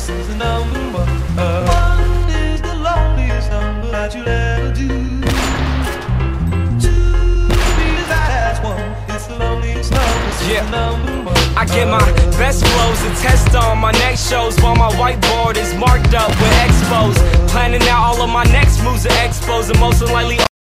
this is the number one. One is the loneliest number that you'll ever do. Two is the last one. It's the loneliest number. This is the number one. I get my best flows and test on my next shows while my whiteboard is marked up with expos. Planning out all of my next moves at expos and most likely